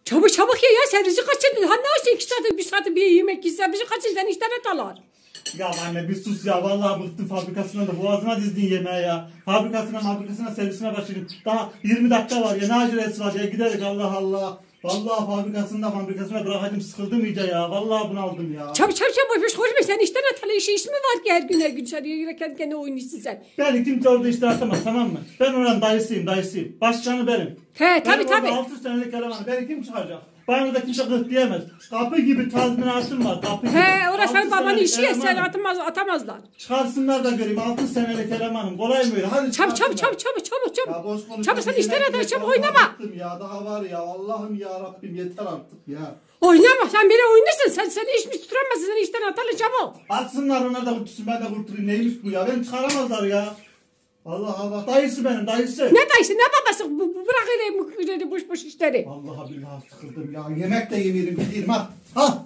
Çabuk çabuk ye ya, servisi kaçırdın. Ha ne olsun 2 saat 1 saat bir yemek yiyse servisi kaçırdın işten atalar. Ya anne bir sus ya, vallahi bıktım fabrikasına da, boğazıma dizdin yemeğe ya. Fabrikasına servisine başladım. Daha 20 dakika var ya, ne acelesi var ya, giderik Allah Allah. Vallahi fabrikasına bırakacağım, sıkıldım iyice ya. Vallahi bunaldım ya. Çabuk boş konuşma, sen işten atalı iş mi var ki her gün dışarıya kendi kendine oynuyorsun sen. Beni kimse orada işte atamaz, tamam mı? Ben oranın dayısıyım. Başkanı benim. He tabii. 6 senelik elemanı. Beni kim çıkaracak? Bana da kimse gırt diyemez. Kapı gibi tazminatım var. Kapı gibi. He orası senin babanın işi ya, sen elemanım. atamazlar. Çıkarsınlar da göreyim. 6 senelik elemanım. Kolay mı öyle? Hadi Çabuk. Ya boş konuşma. Çabuk sen işten atar, çabuk oynama. Ya daha var ya. Allah'ım ya Rabbim, yeter artık ya. Oynama, sen beni oynasın. Sen iş mi tutamazsın, sen işten atalı çabuk. Atsınlar, onlar da kurtulsun, ben de kurtulayım. Neymiş bu ya? Beni çıkaramazlar ya. Allah Allah. Dayısı benim, dayısı. Ne dayısı ne babası, bırak öyle boş işleri. Vallahi billahi sıkıldım ya. Yemek de yemeyelim, gideyim ha. Ha.